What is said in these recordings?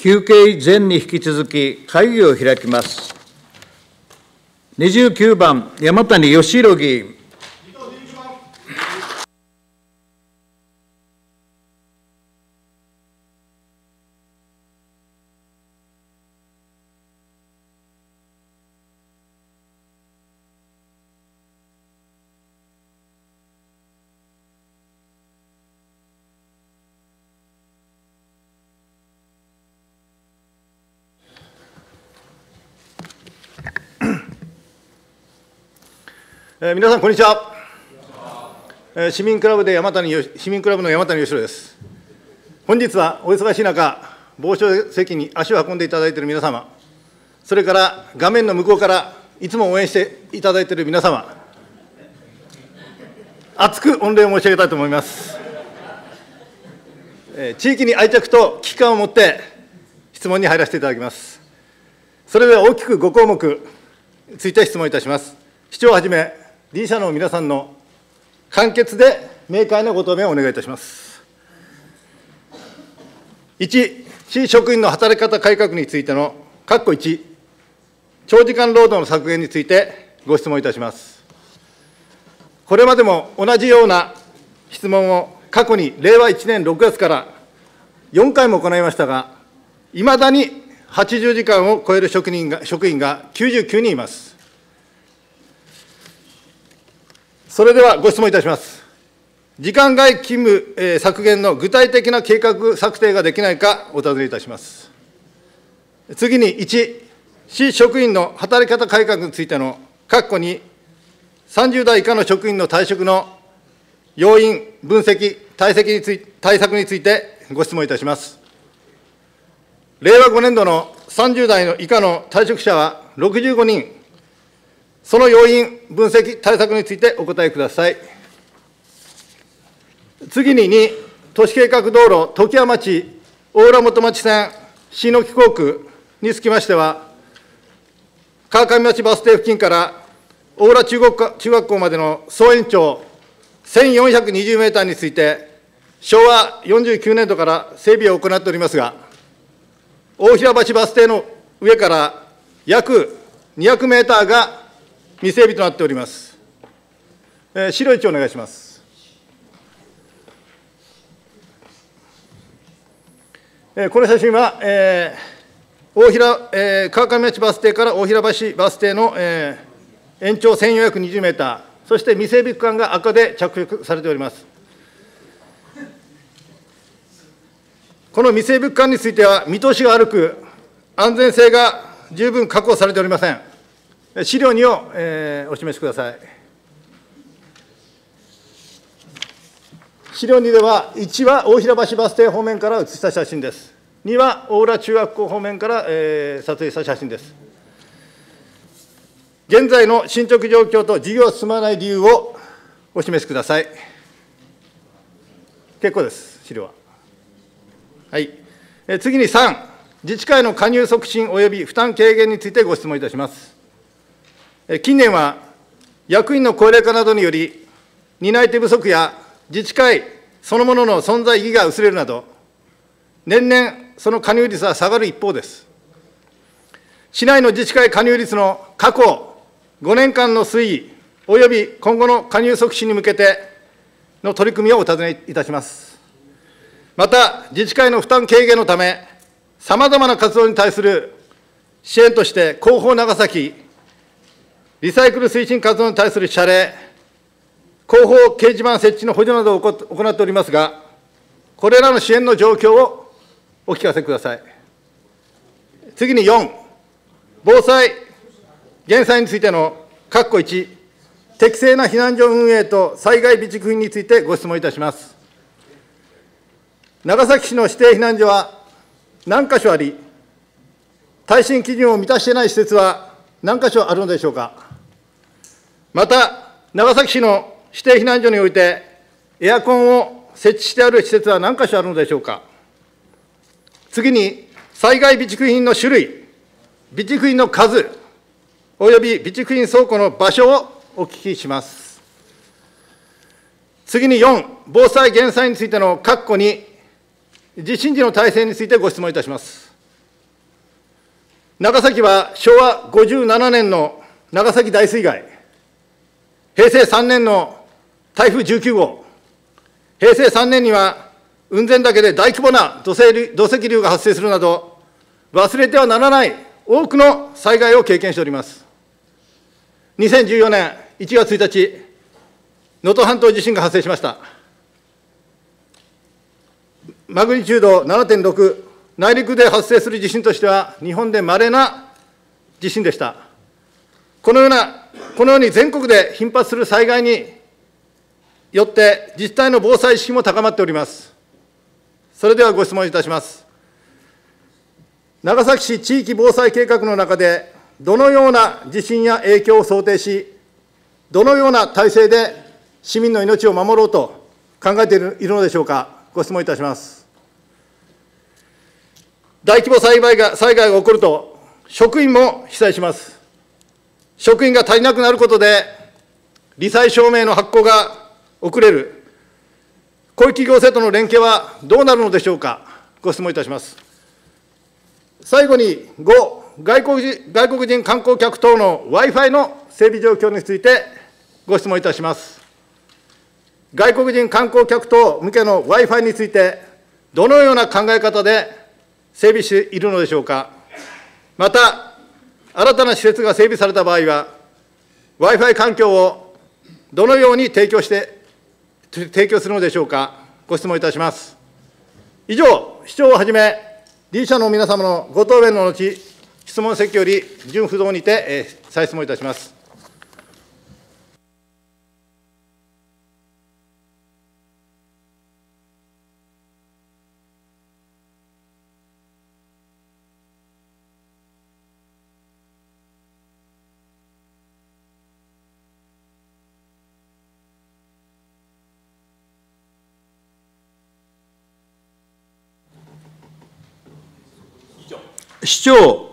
休憩前に引き続き会議を開きます。29番、山谷義弘議員。 皆さん、こんにちは。市民クラブの山谷義弘です。本日はお忙しい中、傍聴席に足を運んでいただいている皆様、それから画面の向こうからいつも応援していただいている皆様、厚く御礼を申し上げたいと思います。地域に愛着と危機感を持って質問に入らせていただきます。それでは大きく5項目について質問いたします。市長をはじめ、理事者の皆さんの簡潔で明快なご答弁をお願いいたします。1、市職員の働き方改革についての1、長時間労働の削減についてご質問いたします。これまでも同じような質問を過去に令和1年6月から4回も行いましたが、いまだに80時間を超える職員が99人います。それではご質問いたします。時間外勤務削減の具体的な計画策定ができないかお尋ねいたします。次に1、市職員の働き方改革についての2、30代以下の職員の退職の要因、分析、対策についてご質問いたします。令和5年度の30代以下の退職者は65人。その要因、分析、対策についてお答えください。次に2、都市計画道路、時谷町、大浦元町線、椎木工区につきましては、川上町バス停付近から大浦中学校までの総延長1420メーターについて、昭和49年度から整備を行っておりますが、大平橋バス停の上から約200メーターが未整備となっております。資料1お願いします。この写真は、川上町バス停から大平橋バス停の、延長1420メーター、そして未整備区間が赤で着色されております。この未整備区間については、見通しが悪く、安全性が十分確保されておりません。資料2を、お示しください。資料2では、1は大平橋バス停方面から写した写真です。2は大浦中学校方面から、撮影した写真です。現在の進捗状況と事業が進まない理由をお示しください。結構です、資料は。はい。次に3、自治会の加入促進及び負担軽減についてご質問いたします。近年は役員の高齢化などにより、担い手不足や自治会そのものの存在意義が薄れるなど、年々その加入率は下がる一方です。市内の自治会加入率の過去5年間の推移、および今後の加入促進に向けての取り組みをお尋ねいたします。また、自治会の負担軽減のため、さまざまな活動に対する支援として、広報長崎、リサイクル推進活動に対する謝礼、広報掲示板設置の補助などを行っておりますが、これらの支援の状況をお聞かせください。次に4、防災・減災についての1、適正な避難所運営と災害備蓄品についてご質問いたします。長崎市の指定避難所は何か所あり、耐震基準を満たしていない施設は何か所あるのでしょうか。また、長崎市の指定避難所において、エアコンを設置してある施設は何か所あるのでしょうか。次に、災害備蓄品の種類、備蓄品の数、および備蓄品倉庫の場所をお聞きします。次に4、防災・減災についての地震時の体制についてご質問いたします。 長崎は昭和57年の長崎大水害、平成3年の台風19号、平成3年には雲仙岳で大規模な土石流が発生するなど、忘れてはならない多くの災害を経験しております。2014年1月1日、能登半島地震が発生しました。マグニチュード 7.6、内陸で発生する地震としては、日本で稀な地震でした。このように全国で頻発する災害によって、自治体の防災意識も高まっております。それではご質問いたします。長崎市地域防災計画の中で、どのような地震や影響を想定し、どのような体制で市民の命を守ろうと考えているのでしょうか。ご質問いたします。大規模災害が起こると、職員も被災します。職員が足りなくなることで、罹災証明の発行が遅れる、広域行政との連携はどうなるのでしょうか。ご質問いたします。最後に、外国人観光客等の Wi-Fi の整備状況についてご質問いたします。外国人観光客等向けの Wi-Fi について、どのような考え方で整備しているのでしょうか。また、新たな施設が整備された場合は、Wi-Fi 環境をどのように提供するのでしょうか。ご質問いたします。以上、市長をはじめ、理事者の皆様のご答弁の後、質問席より順不動にて再質問いたします。 市長。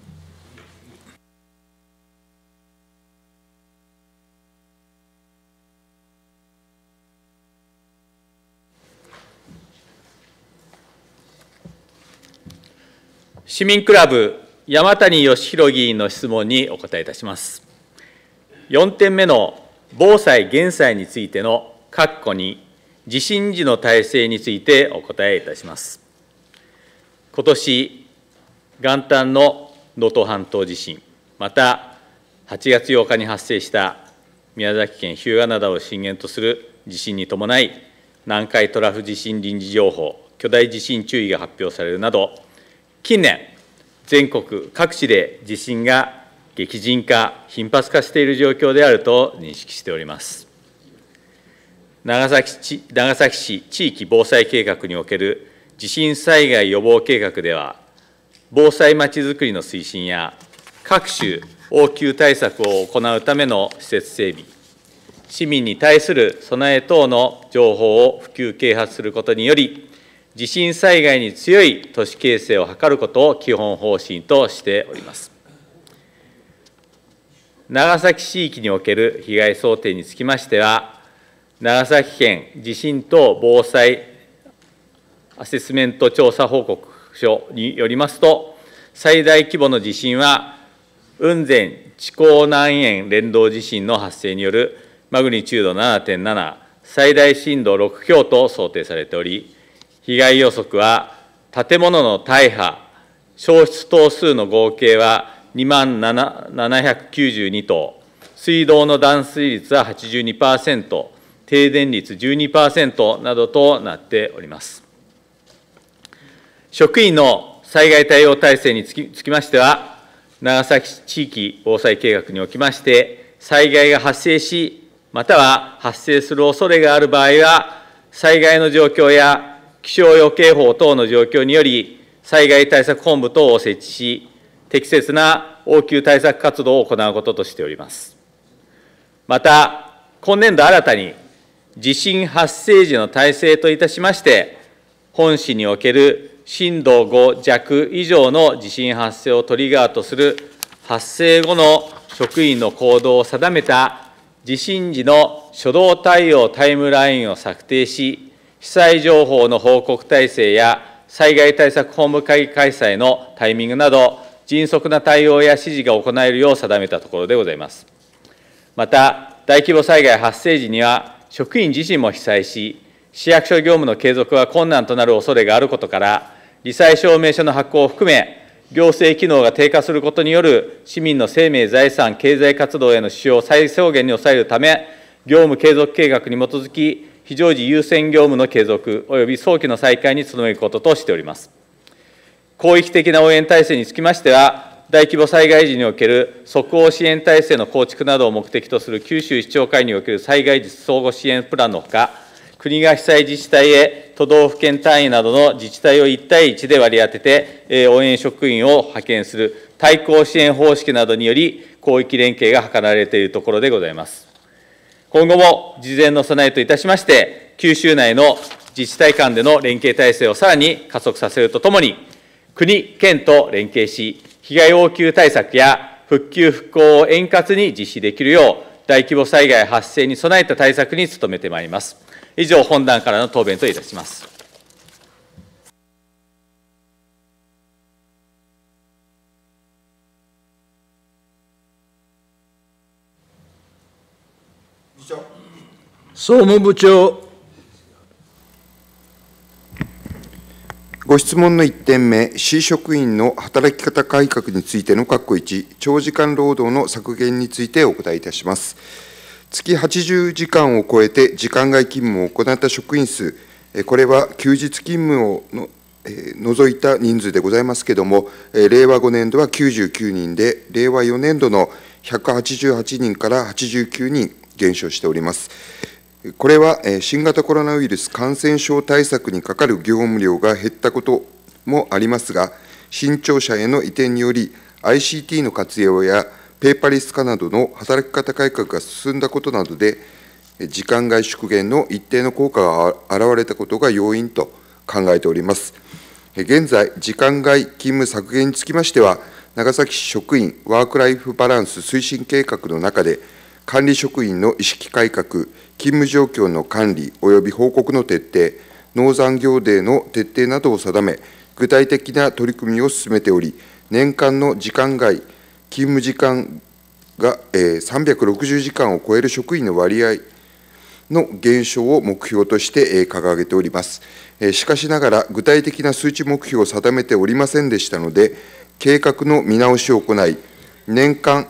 市民クラブ、山谷義弘議員の質問にお答えいたします。4点目の防災・減災についての括弧に、地震時の体制についてお答えいたします。今年、元旦の能登半島地震、また8月8日に発生した宮崎県日向灘を震源とする地震に伴い、南海トラフ地震臨時情報、巨大地震注意が発表されるなど、近年、全国各地で地震が激甚化、頻発化している状況であると認識しております。長崎市地域防災計画における地震災害予防計画では、防災まちづくりの推進や、各種応急対策を行うための施設整備、市民に対する備え等の情報を普及啓発することにより、地震災害に強い都市形成を図ることを基本方針としております。長崎地域における被害想定につきましては、長崎県地震等防災アセスメント調査報告書によりますと、最大規模の地震は、雲仙知高南縁連動地震の発生によるマグニチュード 7.7、最大震度6強と想定されており、被害予測は、建物の大破、焼失棟数の合計は2792棟、水道の断水率は 82%、停電率 12% などとなっております。職員の災害対応体制につきましては、長崎市地域防災計画におきまして、災害が発生し、または発生する恐れがある場合は、災害の状況や気象予警報等の状況により、災害対策本部等を設置し、適切な応急対策活動を行うこととしております。また、今年度新たに、地震発生時の体制といたしまして、本市における震度5弱以上の地震発生をトリガーとする発生後の職員の行動を定めた地震時の初動対応タイムラインを策定し、被災情報の報告体制や災害対策本部会議開催のタイミングなど、 迅速な対応や指示が行えるよう定めたところでございます。また、大規模災害発生時には、職員自身も被災し、市役所業務の継続は困難となる恐れがあることから、罹災証明書の発行を含め、行政機能が低下することによる市民の生命、財産、経済活動への支障を最小限に抑えるため、業務継続計画に基づき、非常時優先業務の継続及び早期の再開に努めることとしております。広域的な応援体制につきましては、大規模災害時における即応支援体制の構築などを目的とする九州市長会における災害時相互支援プランのほか、国が被災自治体へ都道府県単位などの自治体を1対1で割り当てて、応援職員を派遣する対抗支援方式などにより、広域連携が図られているところでございます。今後も事前の備えといたしまして、九州内の自治体間での連携体制をさらに加速させるとともに、国、県と連携し、被害応急対策や復旧・復興を円滑に実施できるよう、大規模災害発生に備えた対策に努めてまいります。以上、本段からの答弁といたします。 総務部長。 ご質問の1点目、市職員の働き方改革についての括弧1、長時間労働の削減についてお答えいたします。月80時間を超えて時間外勤務を行った職員数、これは休日勤務を除いた人数でございますけれども、令和5年度は99人で、令和4年度の188人から89人減少しております。これは新型コロナウイルス感染症対策にかかる業務量が減ったこともありますが、新庁舎への移転により、ICT の活用やペーパーレス化などの働き方改革が進んだことなどで、時間外縮減の一定の効果が現れたことが要因と考えております。現在、時間外勤務削減につきましては、長崎市職員ワークライフバランス推進計画の中で、管理職員の意識改革、勤務状況の管理及び報告の徹底、農残業デーの徹底などを定め、具体的な取り組みを進めており、年間の時間外勤務時間が360時間を超える職員の割合の減少を目標として掲げております。しかしながら、具体的な数値目標を定めておりませんでしたので、計画の見直しを行い、年間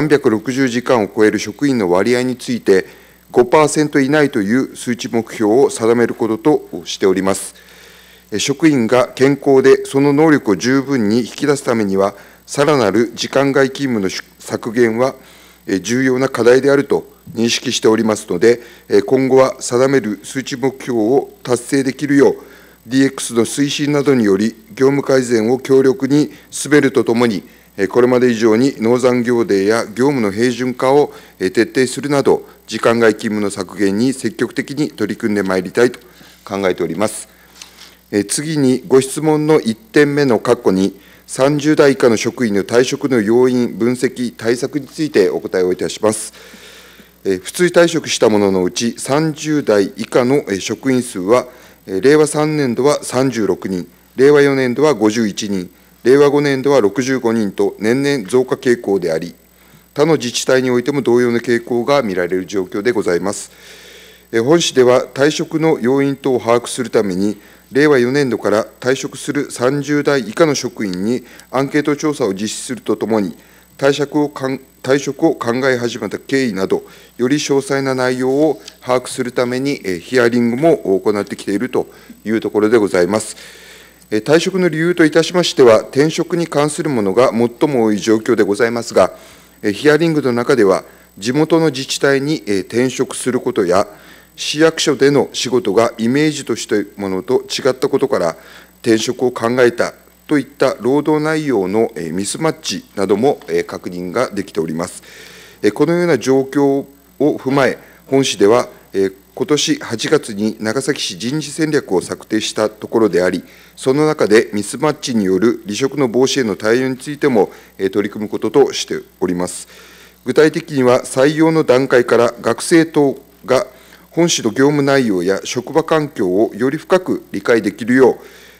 360時間を超える職員の割合について、5% 以内という数値目標を定めることとしております。職員が健康でその能力を十分に引き出すためには、さらなる時間外勤務の削減は重要な課題であると認識しておりますので、今後は定める数値目標を達成できるよう、DX の推進などにより、業務改善を強力に進めるとともに、これまで以上に農残業デーや業務の平準化を徹底するなど、時間外勤務の削減に積極的に取り組んでまいりたいと考えております。次に、ご質問の1点目の括弧に、30代以下の職員の退職の要因、分析、対策についてお答えをいたします。普通退職した者のうち、30代以下の職員数は、令和3年度は36人、令和4年度は51人、令和5年度は65人と年々増加傾向であり、他の自治体においても同様の傾向が見られる状況でございます。本市では退職の要因等を把握するために、令和4年度から退職する30代以下の職員にアンケート調査を実施するとともに、退職を考え始めた経緯など、より詳細な内容を把握するために、ヒアリングも行ってきているというところでございます。退職の理由といたしましては、転職に関するものが最も多い状況でございますが、ヒアリングの中では、地元の自治体に転職することや、市役所での仕事がイメージとしたものと違ったことから、転職を考えたといった労働内容のミスマッチなども確認ができております。このような状況を踏まえ、本市では、ことし8月に長崎市人事戦略を策定したところであり、その中でミスマッチによる離職の防止への対応についても取り組むこととしております。具体的には、採用の段階から学生等が本市の業務内容や職場環境をより深く理解できるよ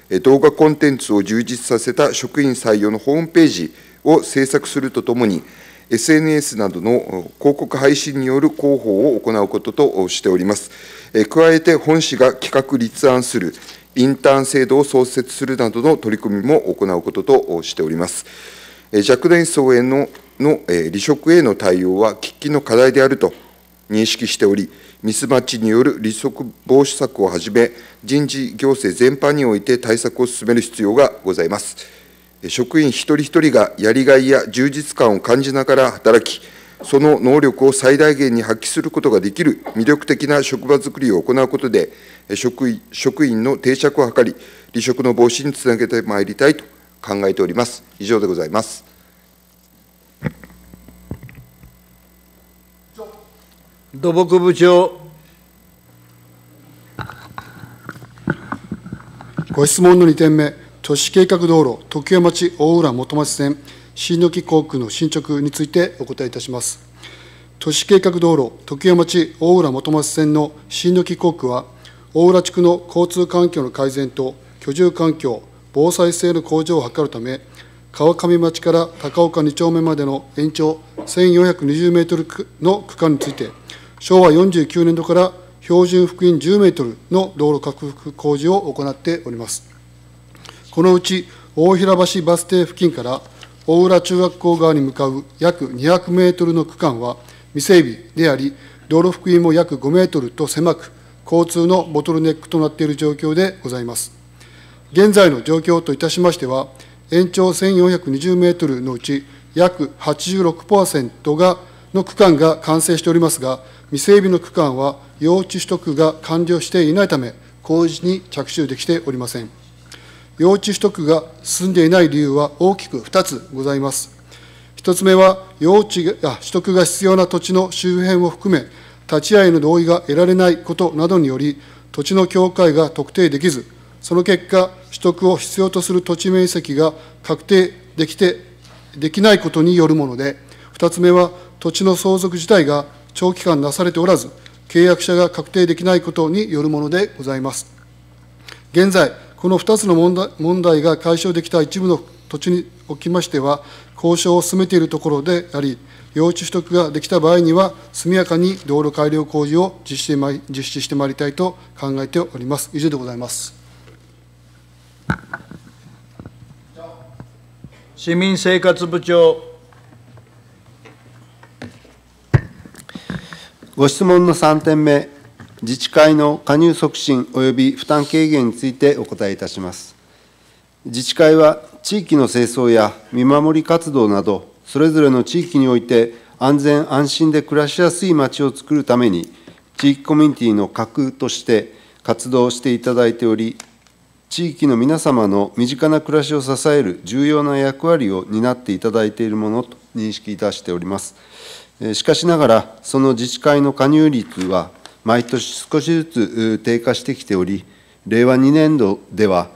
動画コンテンツを充実させた職員採用のホームページを制作するとともに、SNS などの広告配信による広報を行うこととしております。加えて、本市が企画立案するインターン制度を創設するなどの取り組みも行うこととしております。若年層への離職への対応は喫緊の課題であると認識しており、ミスマッチによる離職防止策をはじめ、人事行政全般において対策を進める必要がございます。職員一人一人がやりがいや充実感を感じながら働き、その能力を最大限に発揮することができる魅力的な職場づくりを行うことで、職員の定着を図り、離職の防止につなげてまいりたいと考えております。以上でございます。 土木部長。 ご質問の2点目、都市計画道路常盤町大浦元町線新野木工区の進捗についてお答えいたします。都市計画道路常盤町大浦元町線の新野木工区は、大浦地区の交通環境の改善と居住環境、防災性の向上を図るため、川上町から高岡2丁目までの延長1420メートルの区間について、昭和49年度から標準幅員10メートルの道路拡幅工事を行っております。このうち、大平橋バス停付近から大浦中学校側に向かう約200メートルの区間は未整備であり、道路幅員も約5メートルと狭く、交通のボトルネックとなっている状況でございます。現在の状況といたしましては、延長1420メートルのうち、約 86% の区間が完成しておりますが、未整備の区間は用地取得が完了していないため、工事に着手できておりません。用地取得が進んでいない理由は大きく2つございます。1つ目は、用地取得が必要な土地の周辺を含め、立ち会いの同意が得られないことなどにより、土地の境界が特定できず、その結果、取得を必要とする土地面積が確定できないことによるもので、2つ目は、土地の相続自体が長期間なされておらず、契約者が確定できないことによるものでございます。現在、この2つの問題が解消できた一部の土地におきましては、交渉を進めているところであり、用地取得ができた場合には、速やかに道路改良工事を実施してまいりたいと考えております。以上でございます。 市民生活部長。 ご質問の3点目、自治会の加入促進及び負担軽減についてお答えいたします。自治会は地域の清掃や見守り活動など、それぞれの地域において安全安心で暮らしやすいまちを作るために、地域コミュニティの核として活動していただいており、地域の皆様の身近な暮らしを支える重要な役割を担っていただいているものと認識いたしております。しかしながら、その自治会の加入率は毎年少しずつ低下してきており、令和2年度では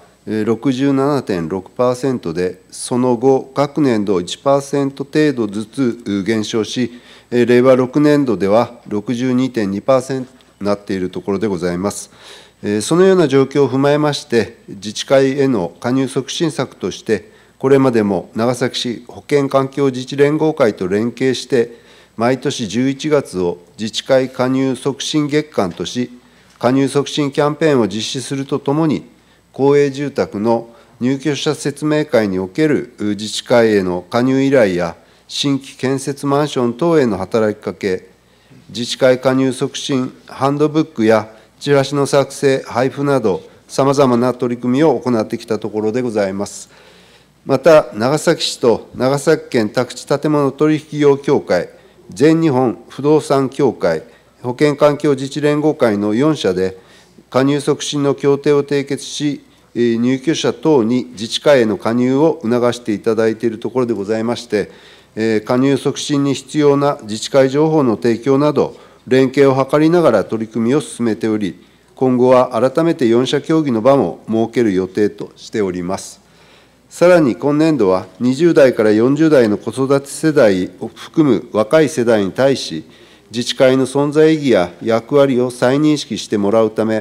67.6% で、その後、各年度 1% 程度ずつ減少し、令和6年度では 62.2% になっているところでございます。そのような状況を踏まえまして、自治会への加入促進策として、これまでも長崎市保健環境自治連合会と連携して、毎年11月を自治会加入促進月間とし、加入促進キャンペーンを実施するとともに、公営住宅の入居者説明会における自治会への加入依頼や、新規建設マンション等への働きかけ、自治会加入促進ハンドブックやチラシの作成、配布など、さまざまな取り組みを行ってきたところでございます。また、長崎市と長崎県宅地建物取引業協会、全日本不動産協会、保健環境自治連合会の4社で、加入促進の協定を締結し、入居者等に自治会への加入を促していただいているところでございまして、加入促進に必要な自治会情報の提供など、連携を図りながら取り組みを進めており、今後は改めて4者協議の場も設ける予定としております。さらに今年度は、20代から40代の子育て世代を含む若い世代に対し、自治会の存在意義や役割を再認識してもらうため、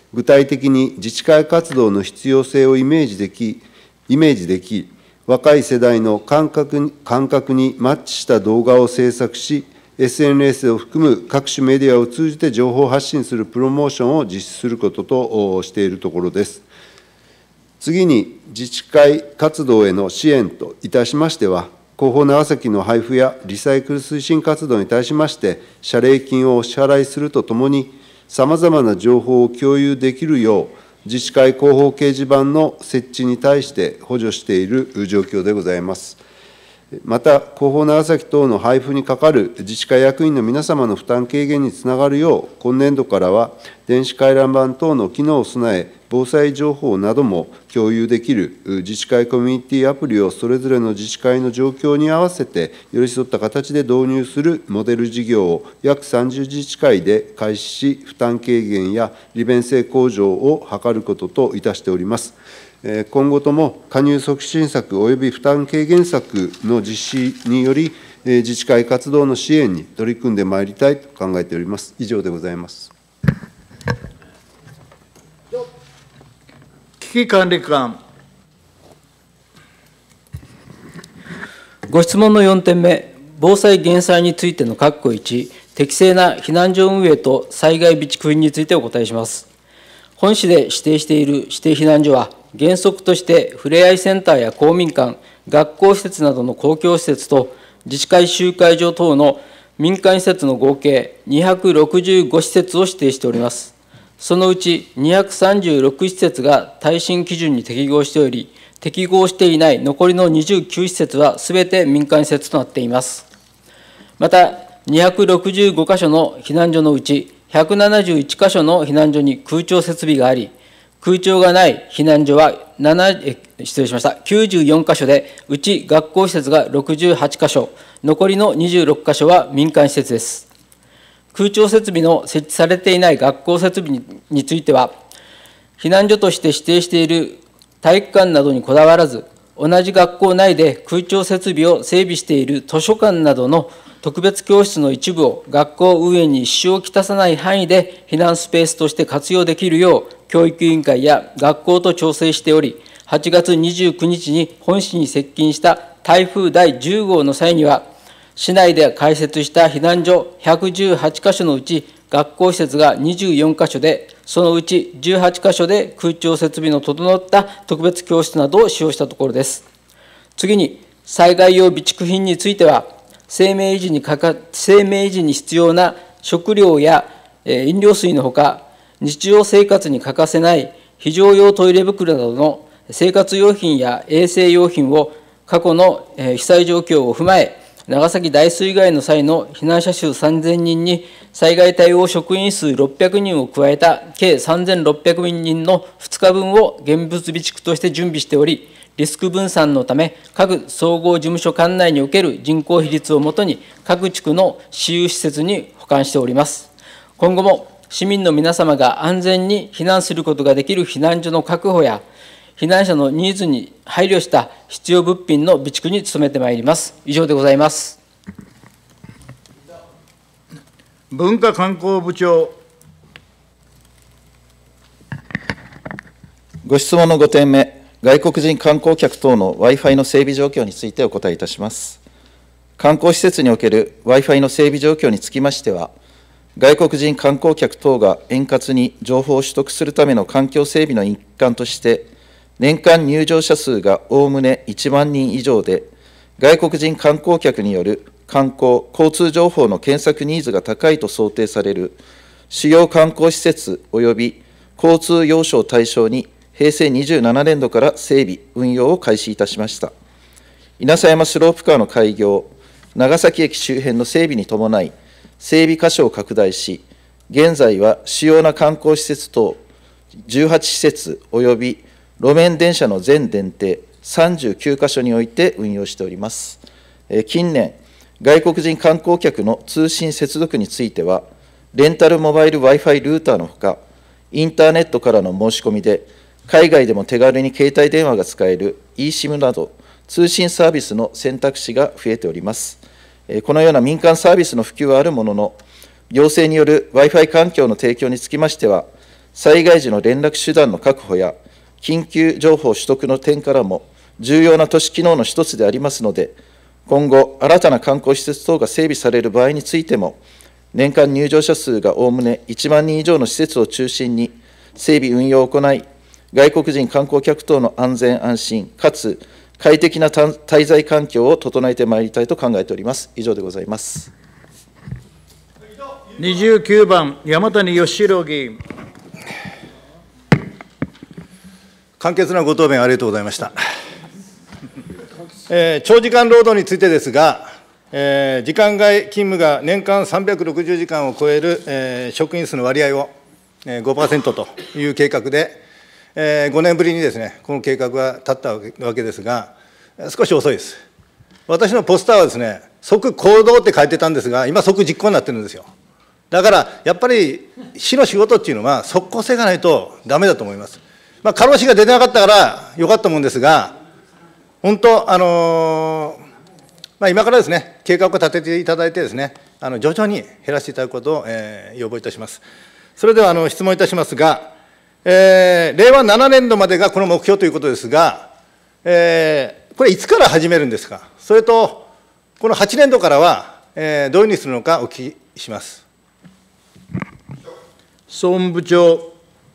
具体的に自治会活動の必要性をイメージでき、若い世代の感覚にマッチした動画を制作し、SNS を含む各種メディアを通じて情報発信するプロモーションを実施することとしているところです。次に、自治会活動への支援といたしましては、広報長崎の配布やリサイクル推進活動に対しまして、謝礼金をお支払いするとともに、さまざまな情報を共有できるよう、自治会広報掲示板の設置に対して補助している状況でございます。また、広報長崎等の配布にかかる自治会役員の皆様の負担軽減につながるよう、今年度からは電子回覧板等の機能を備え、防災情報なども共有できる自治会コミュニティアプリをそれぞれの自治会の状況に合わせて寄り添った形で導入するモデル事業を約30自治会で開始し、負担軽減や利便性向上を図ることといたしております。今後とも加入促進策及び負担軽減策の実施により、自治会活動の支援に取り組んでまいりたいと考えております。以上でございます。 危機管理官。 ご質問の4点目、防災・減災についての括弧1、適正な避難所運営と災害備蓄品についてお答えします。本市で指定している指定避難所は、原則としてふれあいセンターや公民館、学校施設などの公共施設と、自治会集会所等の民間施設の合計265施設を指定しております。そのうち236施設が耐震基準に適合しており、適合していない残りの29施設はすべて民間施設となっています。また、265カ所の避難所のうち、171カ所の避難所に空調設備があり、空調がない避難所は94カ所で、うち学校施設が68カ所、残りの26カ所は民間施設です。空調設備の設置されていない学校設備については、避難所として指定している体育館などにこだわらず、同じ学校内で空調設備を整備している図書館などの特別教室の一部を学校運営に支障をきたさない範囲で避難スペースとして活用できるよう、教育委員会や学校と調整しており、8月29日に本市に接近した台風第10号の際には、市内で開設した避難所118カ所のうち、学校施設が24カ所で、そのうち18カ所で空調設備の整った特別教室などを使用したところです。次に、災害用備蓄品については、生命維持に必要な食料や飲料水のほか、日常生活に欠かせない非常用トイレ袋などの生活用品や衛生用品を過去の被災状況を踏まえ、長崎大水害の際の避難者数3000人に災害対応職員数600人を加えた計3600人の2日分を現物備蓄として準備しており、リスク分散のため、各総合事務所管内における人口比率をもとに、各地区の私有施設に保管しております。今後も市民の皆様が安全に避難することができる避難所の確保や、避難者のニーズに配慮した必要物品の備蓄に努めてまいります。以上でございます。 文化観光部長。 ご質問の5点目、外国人観光客等の Wi-Fi の整備状況についてお答えいたします。観光施設における Wi-Fi の整備状況につきましては、外国人観光客等が円滑に情報を取得するための環境整備の一環として、年間入場者数がおおむね1万人以上で、外国人観光客による観光・交通情報の検索ニーズが高いと想定される主要観光施設及び交通要所を対象に、平成27年度から整備・運用を開始いたしました。稲佐山スロープカーの開業、長崎駅周辺の整備に伴い、整備箇所を拡大し、現在は主要な観光施設等18施設及び路面電車の全電停39カ所において運用しております。近年、外国人観光客の通信接続については、レンタルモバイル Wi-Fi ルーターのほか、インターネットからの申し込みで、海外でも手軽に携帯電話が使える eSIM など、通信サービスの選択肢が増えております。このような民間サービスの普及はあるものの、行政による Wi-Fi 環境の提供につきましては、 災害時の連絡手段の確保や、緊急情報取得の点からも、重要な都市機能の一つでありますので、今後、新たな観光施設等が整備される場合についても、年間入場者数がおおむね1万人以上の施設を中心に、整備運用を行い、外国人観光客等の安全安心、かつ快適な滞在環境を整えてまいりたいと考えております。以上でございます。 29番、山谷義弘議員。 簡潔なご答弁ありがとうございました。長時間労働についてですが、時間外勤務が年間360時間を超える、職員数の割合を、5% という計画で、5年ぶりにですね、この計画が立ったわけですが、少し遅いです。私のポスターはですね、即行動って書いてたんですが、今、即実行になってるんですよ。だから、やっぱり市の仕事っていうのは、即効性がないとだめだと思います。過労死が出てなかったからよかったもんですが、本当、今からですね、計画を立てていただいてですね、徐々に減らしていただくことを、要望いたします。それでは質問いたしますが、令和7年度までがこの目標ということですが、これ、いつから始めるんですか、それと、この8年度からは、どういうふうにするのかお聞きします。 総務部長。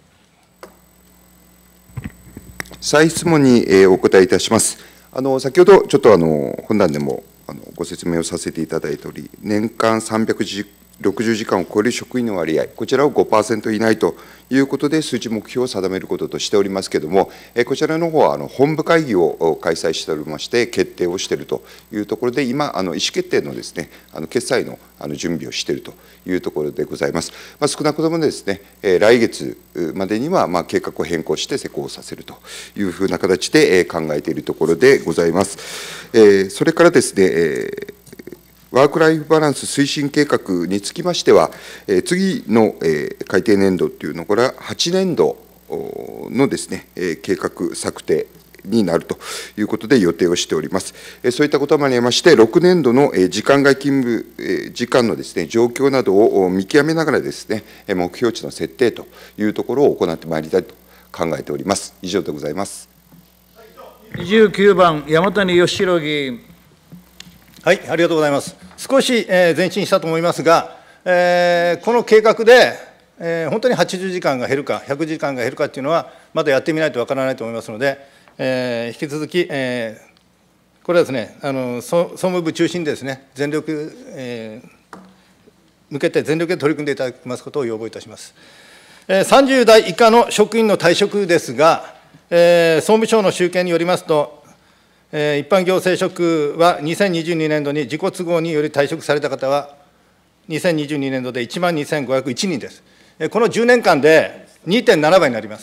再質問にお答えいたします。先ほどちょっと本段でもご説明をさせていただいており、年間360時間を超える職員の割合、こちらを 5% 以内ということで、数値目標を定めることとしておりますけれども、こちらの方は本部会議を開催しておりまして、決定をしているというところで、今、意思決定のですね、決裁の準備をしているというところでございます。少なくともですね、来月までには計画を変更して施行させるというふうな形で考えているところでございます。それからですね、ワークライフバランス推進計画につきましては、次の改定年度というのから8年度のですね、計画策定になるということで予定をしております。そういったこともありまして、6年度の時間外勤務時間のですね、状況などを見極めながらですね、目標値の設定というところを行ってまいりたいと考えております。以上でございます。 29番、山谷義弘議員。 はい、ありがとうございます。少し前進したと思いますが、この計画で、本当に80時間が減るか、100時間が減るかっていうのは、まだやってみないとわからないと思いますので、引き続き、これはですね、総務部中心でですね、全力、向けて全力で取り組んでいただきますことを要望いたします。30代以下の職員の退職ですが、総務省の集計によりますと、一般行政職は2022年度に自己都合により退職された方は、2022年度で1万2501人です。この10年間で 2.7 倍になります。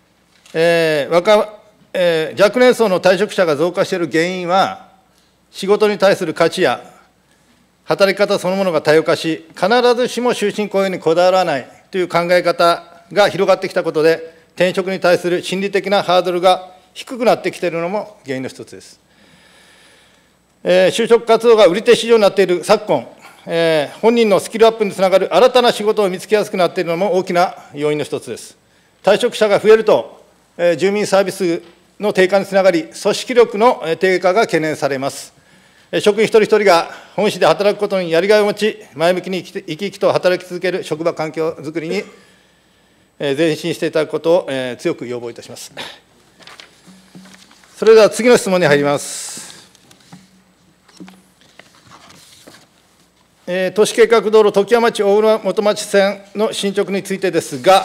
若年層の退職者が増加している原因は、仕事に対する価値や働き方そのものが多様化し、必ずしも終身雇用にこだわらないという考え方が広がってきたことで、転職に対する心理的なハードルが低くなってきているのも原因の一つです。就職活動が売り手市場になっている昨今、本人のスキルアップにつながる新たな仕事を見つけやすくなっているのも大きな要因の一つです。退職者が増えると、住民サービスの低下につながり、組織力の低下が懸念されます。職員一人一人が本市で働くことにやりがいを持ち、前向きに生き生きと働き続ける職場環境づくりに前進していただくことを強く要望いたします。それでは次の質問に入ります。都市計画道路常盤町大浦元町線の進捗についてですが、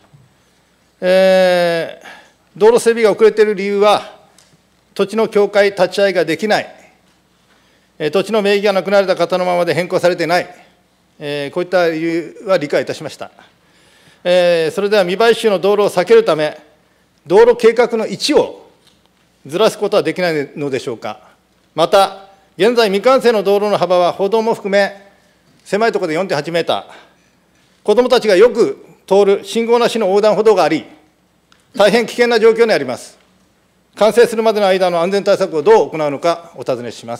道路整備が遅れている理由は、土地の境界立ち会いができない、土地の名義がなくなられた方のままで変更されていない、こういった理由は理解いたしました。それでは未買収の道路を避けるため、道路計画の位置をずらすことはできないのでしょうか。また、現在、未完成の道路の幅は歩道も含め、狭いところで 4.8 メーター、子どもたちがよく通る信号なしの横断歩道があり、大変危険な状況にあります。完成するまでの間の安全対策をどう行うのか、お尋ねします。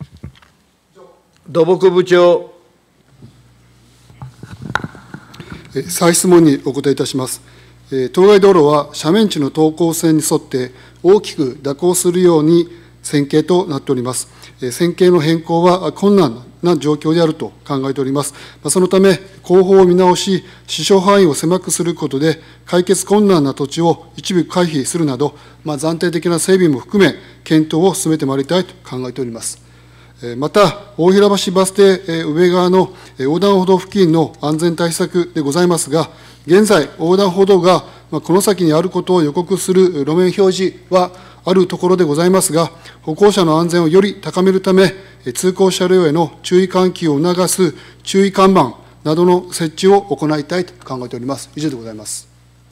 土木部長。 再質問にお答えいたします。当該道路は斜面地の等高線に沿って大きく蛇行するように線形となっております。線形の変更は困難な状況であると考えております。そのため、工法を見直し、支障範囲を狭くすることで、解決困難な土地を一部回避するなど、暫定的な整備も含め、検討を進めてまいりたいと考えております。また、大平橋バス停上側の横断歩道付近の安全対策でございますが、現在、横断歩道がこの先にあることを予告する路面表示はあるところでございますが、歩行者の安全をより高めるため、通行車両への注意喚起を促す注意看板などの設置を行いたいと考えております。以上でございます。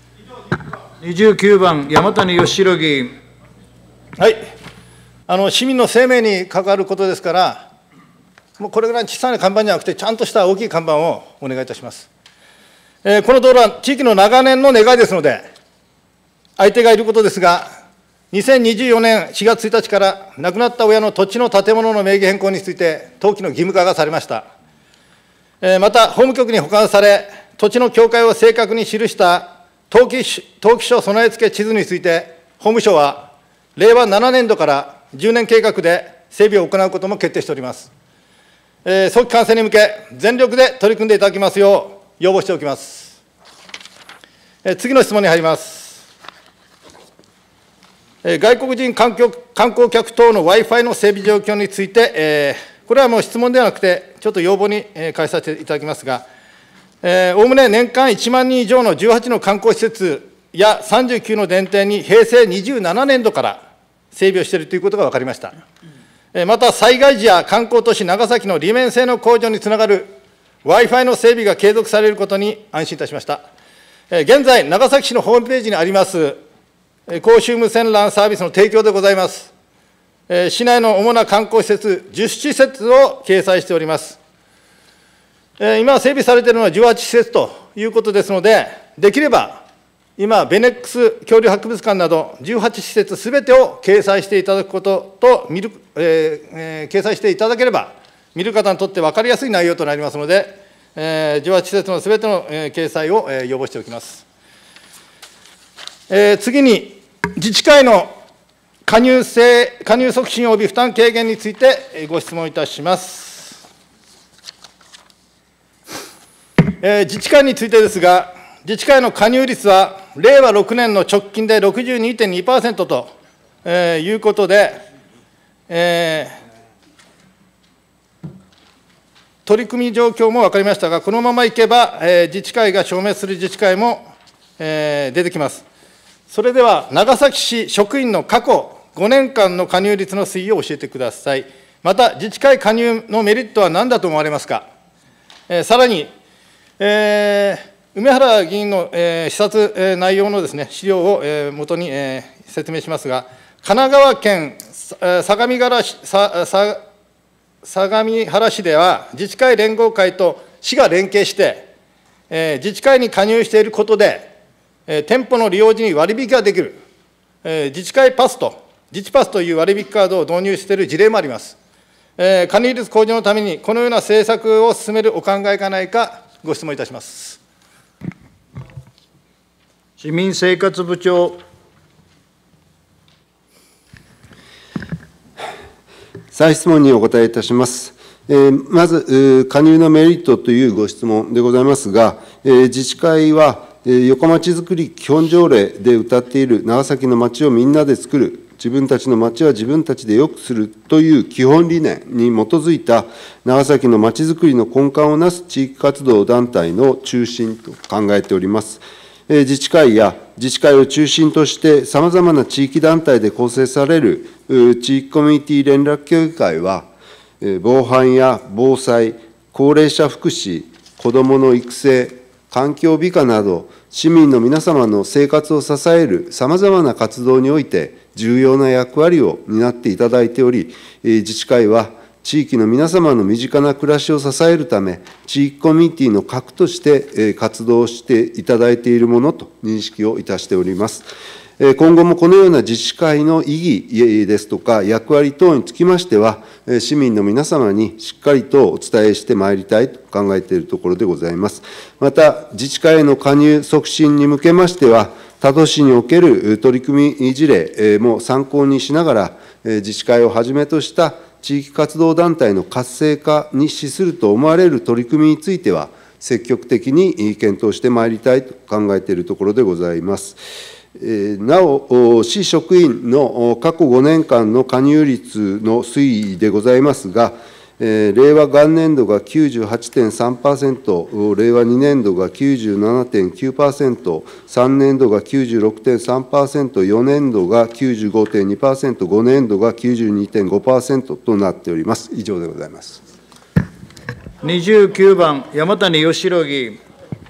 29番、山谷義弘議員。 はい。市民の生命に関わることですから、もうこれぐらい小さな看板じゃなくて、ちゃんとした大きい看板をお願いいたします。この道路は地域の長年の願いですので、相手がいることですが、2024年4月1日から亡くなった親の土地の建物の名義変更について、登記の義務化がされました。また、法務局に保管され、土地の境界を正確に記した登記書備え付け地図について、法務省は令和7年度から10年計画で整備を行うことも決定しております。早期完成に向け、全力で取り組んでいただきますよう、要望しておきます。次の質問に入ります。外国人観光客等の Wi-Fi の整備状況について、これはもう質問ではなくて、ちょっと要望に返させていただきますが、おおむね年間1万人以上の18の観光施設や39の電停に平成27年度から整備をしているということが分かりました。また、災害時や観光都市長崎の利便性の向上につながる Wi-Fi の整備が継続されることに安心いたしました。現在、長崎市のホームページにあります公衆無線 LAN サービスの提供でございます。市内の主な観光施設10施設を掲載しております。今整備されているのは18施設ということですので、できれば今、ベネックス恐竜博物館など18施設すべてを掲載していただくことと掲載していただければ、見る方にとって分かりやすい内容となりますので、18施設のすべての掲載を要望しておきます。次に、自治会の加入促進及び負担軽減についてご質問いたします。自治会についてですが、自治会の加入率は令和6年の直近で 62.2% ということで、取り組み状況も分かりましたが、このままいけば、自治会が消滅する自治会も出てきます。それでは、長崎市職員の過去5年間の加入率の推移を教えてください。また、自治会加入のメリットは何だと思われますか。さらに、梅原議員の視察内容の資料を元に説明しますが、神奈川県相模原市では、自治会連合会と市が連携して、自治会に加入していることで、店舗の利用時に割引ができる、自治会パスと、自治パスという割引カードを導入している事例もあります。加入率向上のために、このような政策を進めるお考えがないか、ご質問いたします。 市民生活部長。 再質問にお答えいたします。まず、加入のメリットというご質問でございますが、自治会は、横町づくり基本条例で謳っている長崎の町をみんなで作る、自分たちの町は自分たちで良くするという基本理念に基づいた長崎の町づくりの根幹をなす地域活動団体の中心と考えております。自治会や自治会を中心としてさまざまな地域団体で構成される地域コミュニティ連絡協議会は、防犯や防災、高齢者福祉、子どもの育成、環境美化など、市民の皆様の生活を支えるさまざまな活動において、重要な役割を担っていただいており、自治会は地域の皆様の身近な暮らしを支えるため、地域コミュニティの核として活動していただいているものと認識をいたしております。 今後もこのような自治会の意義ですとか、役割等につきましては、市民の皆様にしっかりとお伝えしてまいりたいと考えているところでございます。また、自治会への加入促進に向けましては、他都市における取り組み事例も参考にしながら、自治会をはじめとした地域活動団体の活性化に資すると思われる取り組みについては、積極的に検討してまいりたいと考えているところでございます。なお、市職員の過去5年間の加入率の推移でございますが、令和元年度が 98.3%、令和2年度が 97.9%、3年度が 96.3%、4年度が 95.2%、5年度が 92.5% となっております。以上でございます。 29番、山谷義弘議員。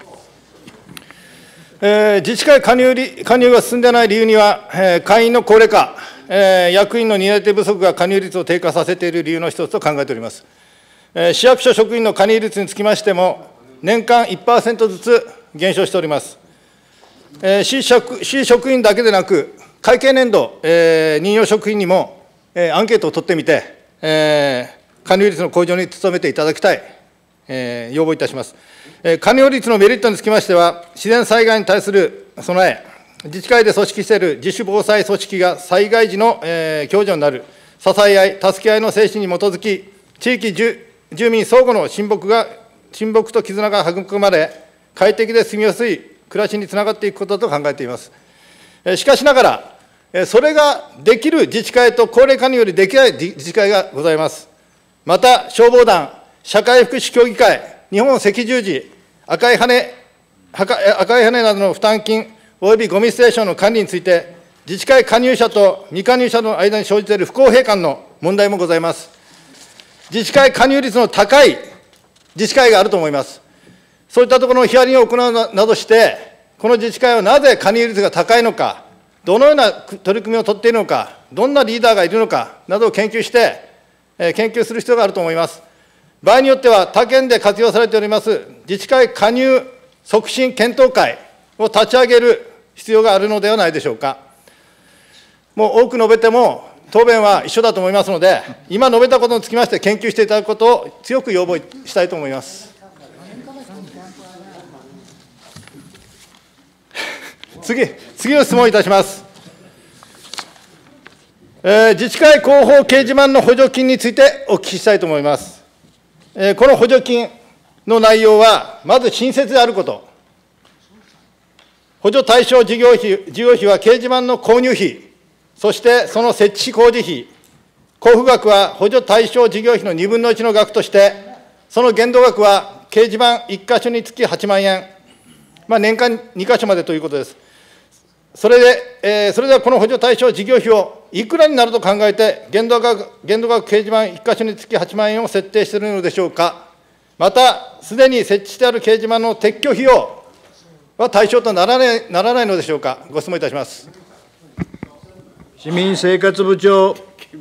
自治会加入が進んでいない理由には、会員の高齢化、役員の担い手不足が加入率を低下させている理由の一つと考えております。市役所職員の加入率につきましても、年間 1% ずつ減少しております。市職員だけでなく、会計年度、任用職員にもアンケートを取ってみて、加入率の向上に努めていただきたい、要望いたします。加入率のメリットにつきましては、自然災害に対する備え、自治会で組織している自主防災組織が災害時の共助になる、支え合い、助け合いの精神に基づき、地域住民相互の親睦と絆が育まれ、快適で住みやすい暮らしにつながっていくことだと考えています。しかしながら、それができる自治会と高齢化によりできない自治会がございます。また、消防団、社会福祉協議会、日本赤十字、赤い羽などの負担金およびゴミステーションの管理について、自治会加入者と未加入者の間に生じている不公平感の問題もございます。自治会加入率の高い自治会があると思います。そういったところのヒアリングを行うなどして、この自治会はなぜ加入率が高いのか、どのような取り組みを取っているのか、どんなリーダーがいるのかなどを研究して、研究する必要があると思います。場合によっては、他県で活用されております自治会加入促進検討会を立ち上げる必要があるのではないでしょうか。もう多く述べても、答弁は一緒だと思いますので、今述べたことにつきまして、研究していただくことを強く要望したいと思います。次の質問いたします。自治会広報掲示板の補助金についてお聞きしたいと思います。この補助金の内容は、まず親切であること、補助対象事業費は掲示板の購入費、そしてその設置工事費、交付額は補助対象事業費の2分の1の額として、その限度額は掲示板1箇所につき8万円、年間2箇所までということです。それではこの補助対象事業費をいくらになると考えて、限度額掲示板1箇所につき8万円を設定しているのでしょうか。また、すでに設置してある掲示板の撤去費用は対象とならないのでしょうか。ご質問いたします。 市民生活部長。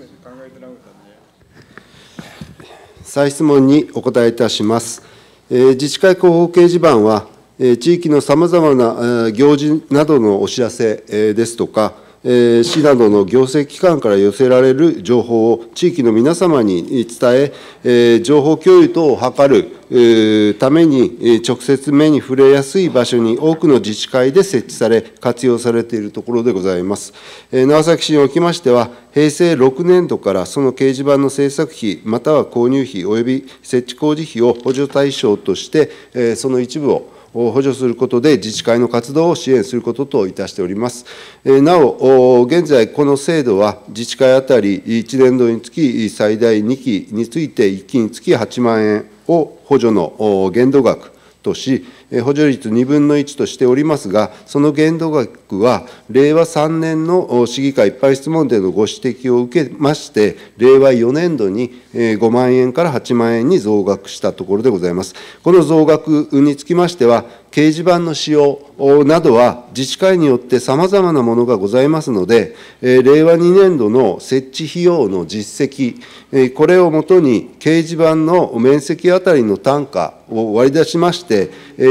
再質問にお答えいたします。自治会広報掲示板は、地域のさまざまな行事などのお知らせですとか、市などの行政機関から寄せられる情報を地域の皆様に伝え、情報共有等を図るために、直接目に触れやすい場所に多くの自治会で設置され、活用されているところでございます。長崎市におきましては、平成6年度からその掲示板の制作費、または購入費および設置工事費を補助対象として、その一部を補助することで、自治会の活動を支援することといたしております。なお、現在、この制度は、自治会当たり1年度につき最大2期について1期につき8万円を補助の限度額とし、補助率2分の1としておりますが、その限度額は、令和3年の市議会一般質問でのご指摘を受けまして、令和4年度に5万円から8万円に増額したところでございます。この増額につきましては、掲示板の使用などは自治会によってさまざまなものがございますので、令和2年度の設置費用の実績、これをもとに掲示板の面積あたりの単価を割り出しまして、掲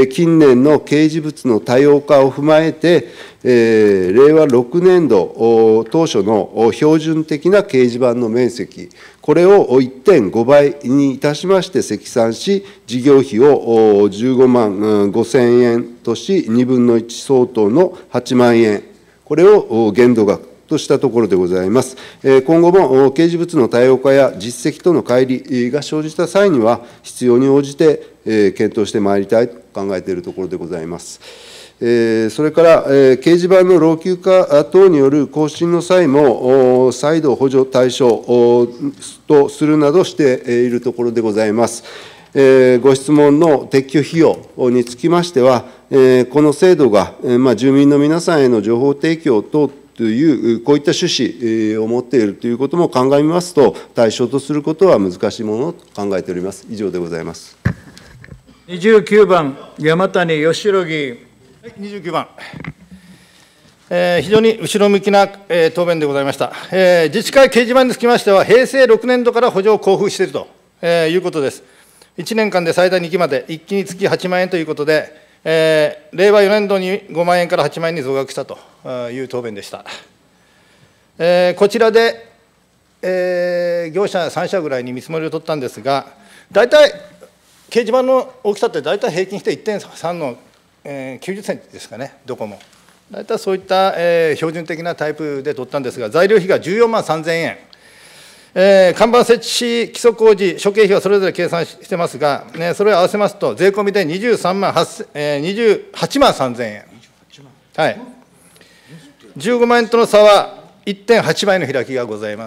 近年の掲示物の多様化を踏まえて、令和6年度当初の標準的な掲示板の面積、これを 1.5 倍にいたしまして積算し、事業費を15万5000円とし、2分の1相当の8万円、これを限度額としたところでございます。今後も掲示物の多様化や実績との乖離が生じた際には、必要に応じて検討してまいりたいと考えているところでございます。それから、掲示板の老朽化等による更新の際も、再度補助対象とするなどしているところでございます。ご質問の撤去費用につきましては、この制度が、住民の皆さんへの情報提供等という、こういった趣旨を持っているということも鑑みますと、対象とすることは難しいものと考えております。以上でございます。 29番、山谷義弘議員。 29番。非常に後ろ向きな答弁でございました。自治会掲示板につきましては、平成6年度から補助を交付しているということです。1年間で最大2期まで、1期につき8万円ということで、令和4年度に5万円から8万円に増額したという答弁でした。こちらで、業者3社ぐらいに見積もりを取ったんですが、大体、掲示板の大きさって大体平均して 1.3 の90センチですかね、どこも。大体そういった標準的なタイプで取ったんですが、材料費が14万3000円、看板設置、基礎工事、諸経費はそれぞれ計算してますが、それを合わせますと、税込みで28万3000円。はい。15万円との差は 1.8 倍の開きがございます。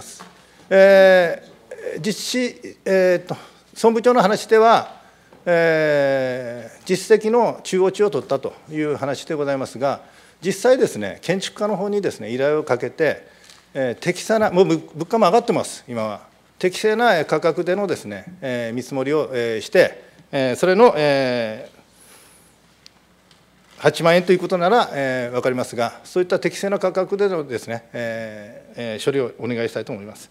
総務部長の話では、実績の中央値を取ったという話でございますが、実際ですね、建築家の方にですね、依頼をかけて、適正な、もう物価も上がってます、今は。適正な価格でのですね、見積もりをして、それの8万円ということなら分かりますが、そういった適正な価格でのですね、処理をお願いしたいと思います。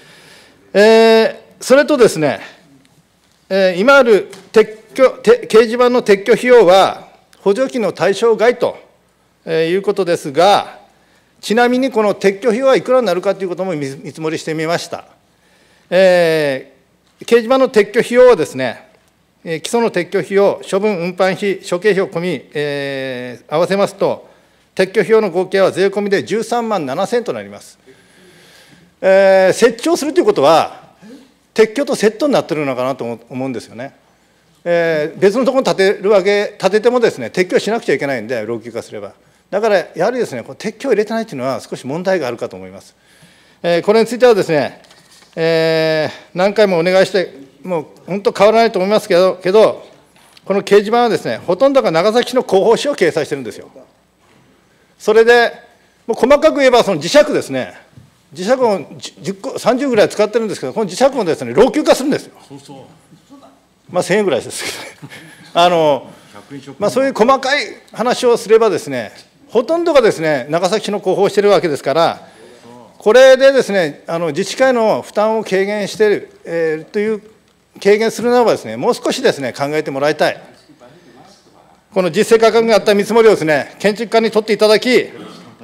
それとですね、今ある掲示板の撤去費用は、補助金の対象外ということですが、ちなみにこの撤去費用はいくらになるかということも見積もりしてみました。掲示板の撤去費用はですね、基礎の撤去費用、処分運搬費、諸経費を込み、合わせますと、撤去費用の合計は税込みで13万7000円となります。設置をするということは、撤去とセットになっているのかなと思うんですよね。別のところに建ててもですね、撤去しなくちゃいけないんで、老朽化すれば。だからやはりですね、撤去を入れてないというのは少し問題があるかと思います。これについてはですね、何回もお願いして、もう本当変わらないと思いますけど、この掲示板はですね、ほとんどが長崎市の広報誌を掲載してるんですよ。それで、もう細かく言えば、その磁石ですね、磁石を10個、30ぐらい使ってるんですけど、この磁石もですね、老朽化するんですよ。まあ1000円ぐらいですけど、そういう細かい話をすればですね、ほとんどがですね、長崎市の広報をしているわけですから、これでですね、自治会の負担を軽減している、という、軽減するならばですね、もう少しですね、考えてもらいたい。この実勢価格があった見積もりをですね、建築家に取っていただき、し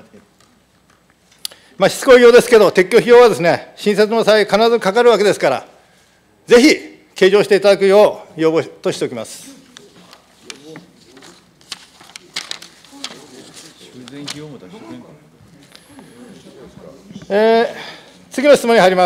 つこいようですけど、撤去費用はですね、新設の際、必ずかかるわけですから、ぜひ計上していただくよう要望としておきます。次の質問に入ります。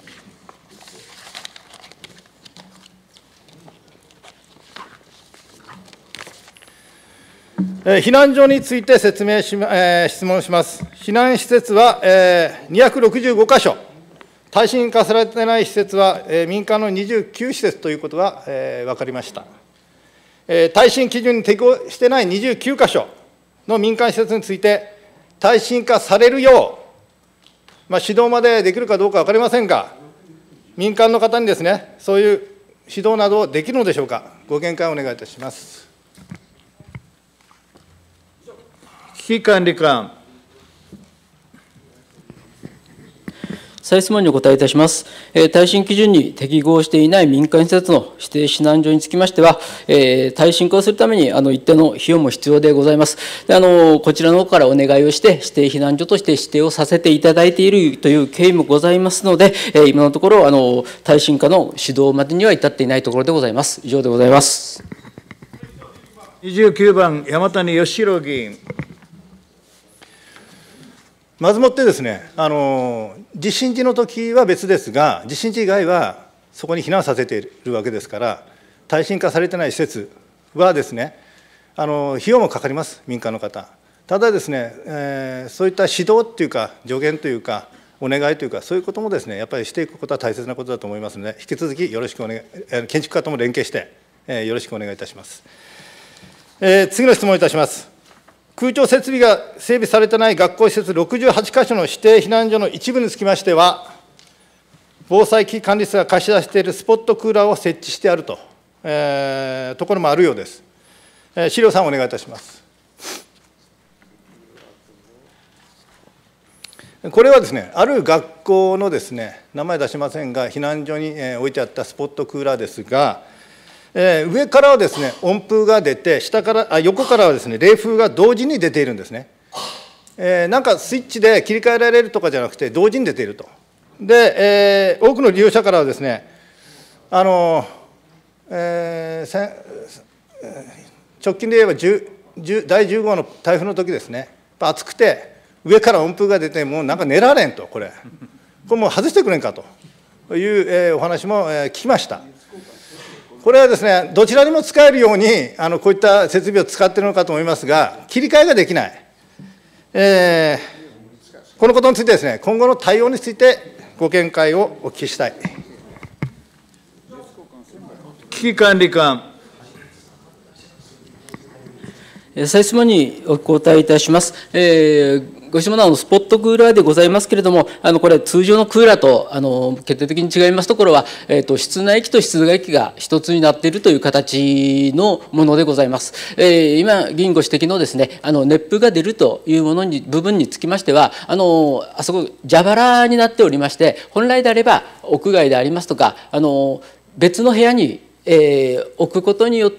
避難所について質問します。避難施設は265か所、耐震化されてない施設は民間の29施設ということが分かりました。耐震基準に適合してない29か所の民間施設について、耐震化されるよう、指導までできるかどうか分かりませんが、民間の方にですね、そういう指導などできるのでしょうか。ご見解をお願いいたします。 危機管理官。 再質問にお答えいたします。耐震基準に適合していない民間施設の指定避難所につきましては、耐震化をするために一定の費用も必要でございます。でこちらの方からお願いをして、指定避難所として指定をさせていただいているという経緯もございますので、今のところ耐震化の指導までには至っていないところでございます。以上でございます。 29番、山谷義弘議員。 まずもってですね、地震時の時は別ですが、地震時以外はそこに避難させているわけですから、耐震化されてない施設はですね、費用もかかります、民間の方。ただですね、そういった指導っていうか、助言というか、お願いというか、そういうこともですね、やっぱりしていくことは大切なことだと思いますので、引き続きよろしくお願い、建築家とも連携して、よろしくお願いいたします。次の質問いたします。空調設備が整備されてない学校施設68か所の指定避難所の一部につきましては、防災危機管理室が貸し出しているスポットクーラーを設置してあると、ところもあるようです。資料3お願いいたします。これはですね、ある学校のですね、名前出しませんが、避難所に置いてあったスポットクーラーですが、上からはですね、温風が出て、横からはですね、冷風が同時に出ているんですね。なんかスイッチで切り替えられるとかじゃなくて、同時に出ていると。で、多くの利用者からはですね、直近で言えば第10号の台風の時ですね、暑くて、上から温風が出て、もうなんか寝られんと、これもう外してくれんかというお話も聞きました。これはですね、どちらにも使えるようにこういった設備を使っているのかと思いますが、切り替えができない。このことについてですね、今後の対応についてご見解をお聞きしたい。 危機管理官。 再質問にお答えいたします。ご質問のスポットクーラーでございますけれども、これ、通常のクーラーと決定的に違いますところは、室内機と室外機が一つになっているという形のものでございます。今、議員ご指摘のですね、熱風が出るというものに部分につきましては、あそこ、蛇腹になっておりまして、本来であれば、屋外でありますとか、別の部屋に、置くことによって、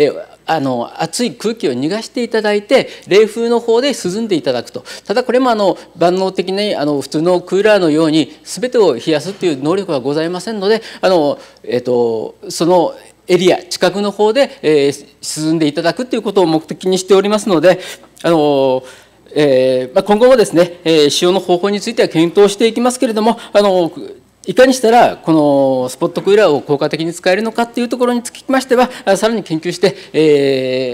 熱い空気を逃がしていただいて、冷風の方で涼んでいただくと。ただこれも万能的に普通のクーラーのように全てを冷やすという能力はございませんので、そのエリア近くの方で、涼んでいただくということを目的にしておりますので、今後もですね、使用の方法については検討していきますけれども、いかにしたらこのスポットクーラーを効果的に使えるのかというところにつきましては、さらに研究して、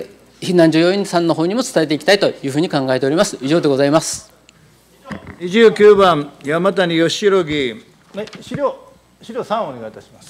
避難所要員さんの方にも伝えていきたいというふうに考えております。以上でございます。 29番、山谷義弘議員。 資料3お願いいたします。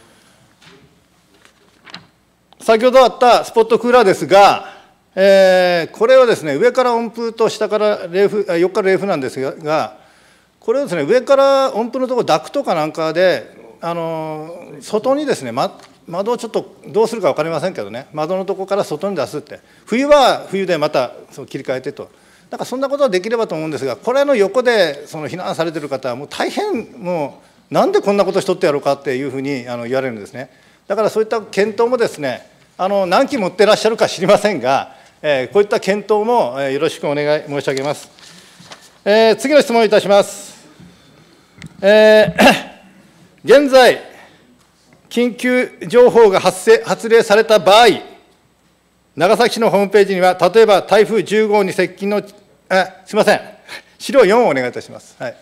先ほどあったスポットクーラーですが、これはですね、上から温風と下から冷風、横から冷風なんですが、これはですね、上から温風のところ、ダクトかなんかで、外にですね、窓をちょっとどうするか分かりませんけどね、窓のところから外に出すって、冬は冬でまた切り替えてと、なんかそんなことはできればと思うんですが、これの横で避難されている方は、もう大変、もう、なんでこんなことしとってやろうかっていうふうに言われるんですね。だからそういった検討もですね、何機持ってらっしゃるか知りませんが、こういった検討もよろしくお願い申し上げます。次の質問いたします。現在、緊急情報が発令された場合、長崎市のホームページには、例えば台風10号に接近の、すみません、資料4をお願いいたします。はい、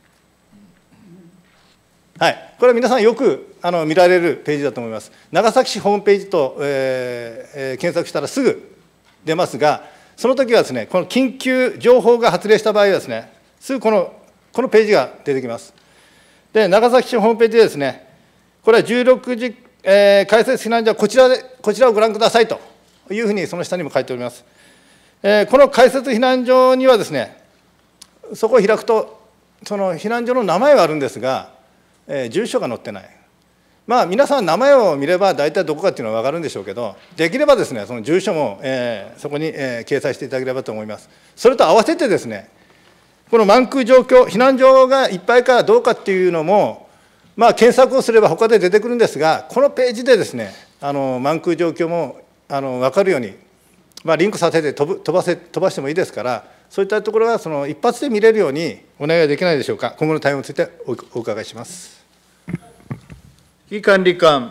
はい、これは皆さんよく見られるページだと思います。長崎市ホームページと、検索したらすぐ出ますが、その時はですね、この緊急情報が発令した場合はですね、すぐこのページが出てきます。で、長崎市ホームページでですね、これは16時、開設避難所はこちらをご覧くださいというふうにその下にも書いております。この開設避難所にはですね、そこを開くと、その避難所の名前はあるんですが、住所が載ってない。まあ、皆さん名前を見れば大体どこかっていうのは分かるんでしょうけど、できればですね、その住所も、そこに、掲載していただければと思います。それと合わせてですね、 この満空状況、避難所がいっぱいかどうかっていうのも、検索をすれば他で出てくるんですが、このページでですね、満空状況も分かるように、リンクさせて飛ばしてもいいですから、そういったところは一発で見れるようにお願いできないでしょうか。今後の対応についてお伺いします。 危機管理官。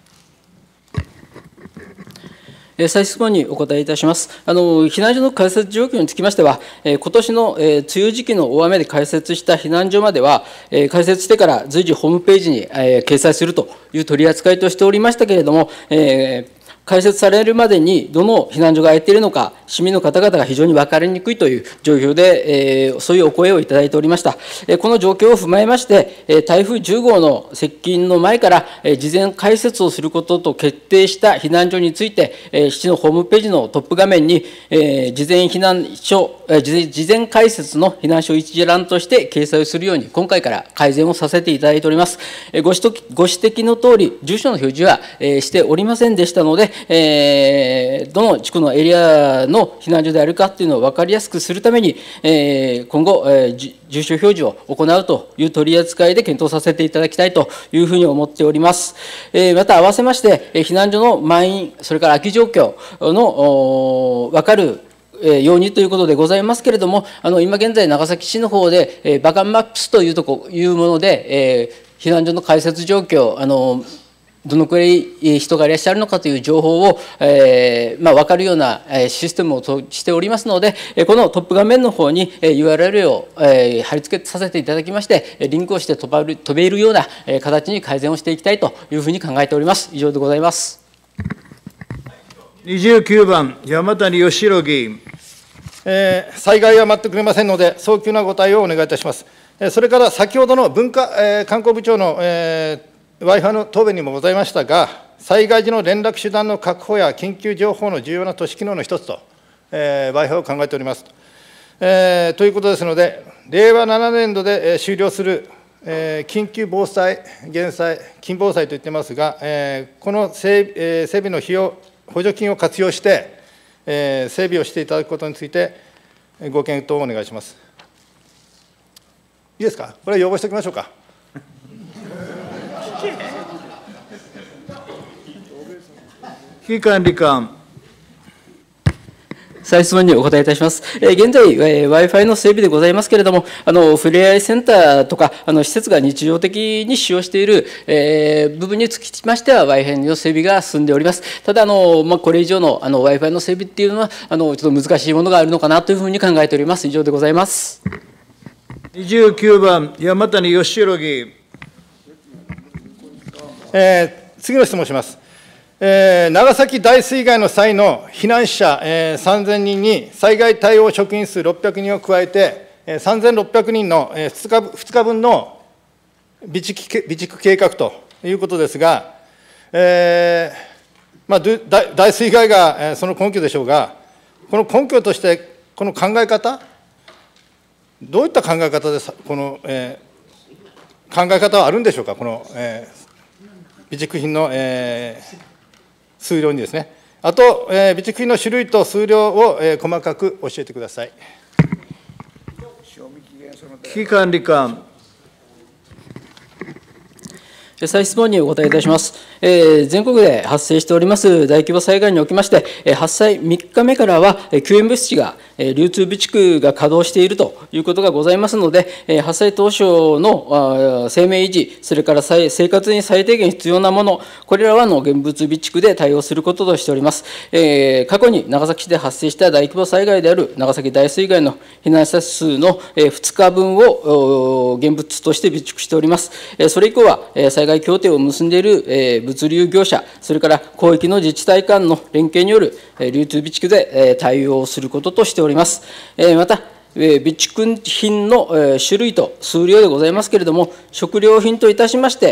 再質問にお答えいたします。避難所の開設状況につきましては、今年の梅雨時期の大雨で開設した避難所までは、開設してから随時ホームページに掲載するという取り扱いとしておりましたけれども、開設されるまでにどの避難所が空いているのか、市民の方々が非常に分かりにくいという状況で、そういうお声をいただいておりました。この状況を踏まえまして、台風10号の接近の前から、事前開設をすることと決定した避難所について、市のホームページのトップ画面に、事前開設の避難所一覧として掲載をするように、今回から改善をさせていただいております。ご指摘のとおり、住所の表示はしておりませんでしたので、どの地区のエリアの避難所であるかというのを分かりやすくするために、今後、住所表示を行うという取り扱いで検討させていただきたいというふうに思っております。また、合わせまして、避難所の満員、それから空き状況の分かるようにということでございますけれども、今現在、長崎市の方で、バカンマップスというもので、避難所の開設状況、どのくらい人がいらっしゃるのかという情報を、分かるようなシステムをしておりますので、このトップ画面の方に URL を貼り付けさせていただきまして、リンクをして飛べるような形に改善をしていきたいというふうに考えております。以上でございます。 29番、山谷義弘議員。 災害は待ってくれませんので、早急なご対応をお願いいたします。それから先ほどの文化観光部長のWi-Fi の答弁にもございましたが、災害時の連絡手段の確保や緊急情報の重要な都市機能の一つと、Wi-Fi を考えております。ということですので、令和7年度で終了する緊急防災、減災、緊防災と言ってますが、この整備の費用、補助金を活用して、整備をしていただくことについて、ご検討をお願いします。いいですか、これは要望しておきましょうか。 危機管理官。 再質問にお答えいたします。現在、Wi-Fi の整備でございますけれども、ふれあいセンターとか、施設が日常的に使用している、部分につきましては、Wi-Fi の整備が進んでおります。ただ、これ以上のWi-Fi の整備っていうのは、ちょっと難しいものがあるのかなというふうに考えております。以上でございます。 29番、山谷義弘議員。 次の質問します。長崎大水害の際の避難者3000人に災害対応職員数600人を加えて、3600人の2日分の備蓄計画ということですが、大水害がその根拠でしょうが、この根拠として、この考え方、どういった考え方でこの、考え方はあるんでしょうか、この、備蓄品の、数量にですね。あと、備蓄品の種類と数量を、細かく教えてください。 危機管理官。 再質問にお答えいたします。全国で発生しております大規模災害におきまして、発災3日目からは救援物資が、流通備蓄が稼働しているということがございますので、発災当初の生命維持、それから生活に最低限必要なもの、これらは現物備蓄で対応することとしております。過去に長崎市で発生した大規模災害である長崎大水害の避難者数の2日分を現物として備蓄しております。それ以降は災害協定を結んでいる物流業者、それから広域の自治体間の連携による流通備蓄で対応することとしております。また、備蓄品の種類と数量でございますけれども、食料品といたしまして、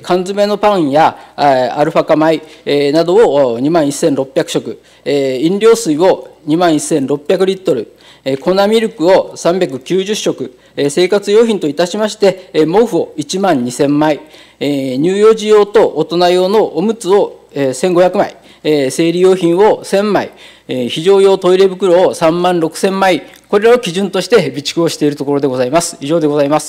缶詰のパンやアルファ化米などを21,600食、飲料水を21,600リットル、粉ミルクを390食、生活用品といたしまして、毛布を12,000枚、乳幼児用と大人用のおむつを1,500枚、生理用品を1,000枚、非常用トイレ袋を36,000枚、 これらを基準として備蓄をしているところでございます。以上でございます。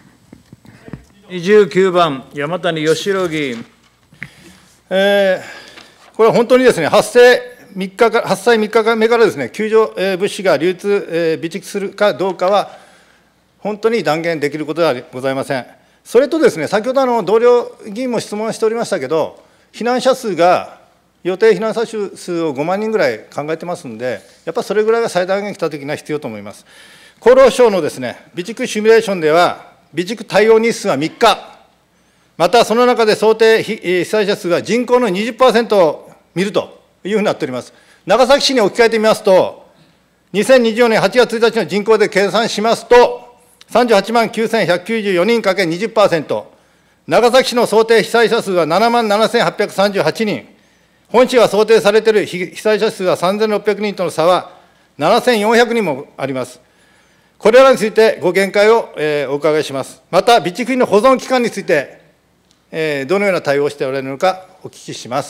29番、山谷義弘議員。 これは本当にですね、発災3日目からですね、救助物資が流通、備蓄するかどうかは、本当に断言できることではございません。それとですね、先ほど同僚議員も質問しておりましたけど、避難者数が、予定避難者数を5万人ぐらい考えてますんで、やっぱりそれぐらいが最大限来たときには必要と思います。厚労省のですね、備蓄シミュレーションでは、備蓄対応日数は3日、またその中で想定被災者数は人口の 20% を見るというふうになっております。長崎市に置き換えてみますと、2024年8月1日の人口で計算しますと、38万9194人かけ 20%、長崎市の想定被災者数は7万7838人、本市が想定されている被災者数は3600人との差は7400人もあります。これらについてご見解をお伺いします。また、備蓄品の保存期間について、どのような対応をしておられるのかお聞きします。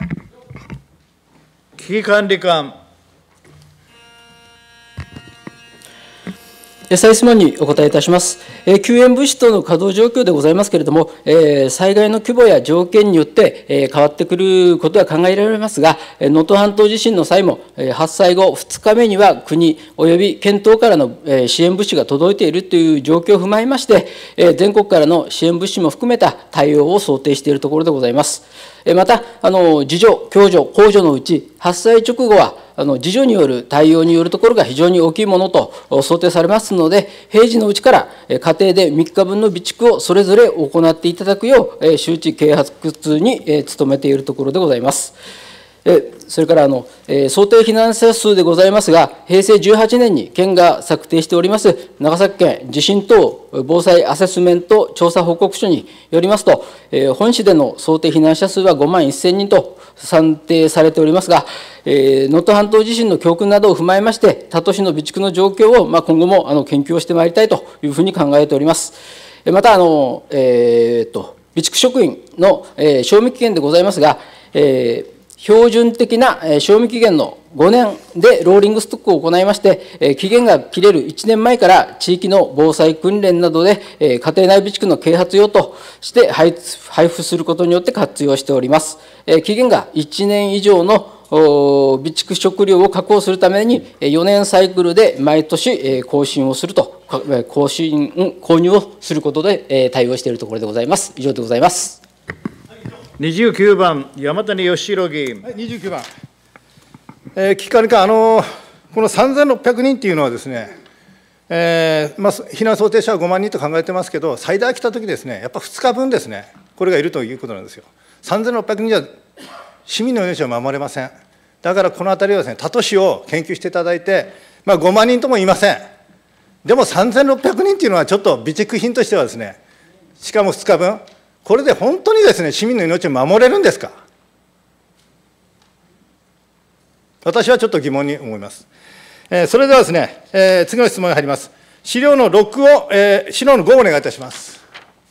危機管理官。 再質問にお答えいたします。救援物資等の稼働状況でございますけれども、災害の規模や条件によって変わってくることは考えられますが、能登半島地震の際も、発災後2日目には国および県等からの支援物資が届いているという状況を踏まえまして、全国からの支援物資も含めた対応を想定しているところでございます。また、自助、共助、公助のうち、発災直後は、自助による対応によるところが非常に大きいものと想定されますので、平時のうちから家庭で3日分の備蓄をそれぞれ行っていただくよう、周知啓発に努めているところでございます。それから想定避難者数でございますが、平成18年に県が策定しております長崎県地震等防災アセスメント調査報告書によりますと、本市での想定避難者数は5万1000人と算定されておりますが、能登半島地震の教訓などを踏まえまして、他都市の備蓄の状況を今後も研究をしてまいりたいというふうに考えております。また備蓄職員の賞味期限でございますが、標準的な賞味期限の5年でローリングストックを行いまして、期限が切れる1年前から地域の防災訓練などで家庭内備蓄の啓発用として配布することによって活用しております。期限が1年以上の備蓄食料を確保するために4年サイクルで毎年更新をすると、購入をすることで対応しているところでございます。以上でございます。 29番、山谷義弘議員。 29番。危機管理官、この3600人っていうのはですね、避難想定者は5万人と考えてますけど、最大来たときですね、やっぱ2日分ですね、これがいるということなんですよ。3600人じゃ市民の命は守れません。だからこのあたりはですね、他都市を研究していただいて、5万人とも言いません。でも3600人っていうのはちょっと備蓄品としてはですね、しかも2日分、これで本当にですね、市民の命を守れるんですか。私はちょっと疑問に思います。それではですね、次の質問に入ります。資料の6を、資料の5をお願いいたします。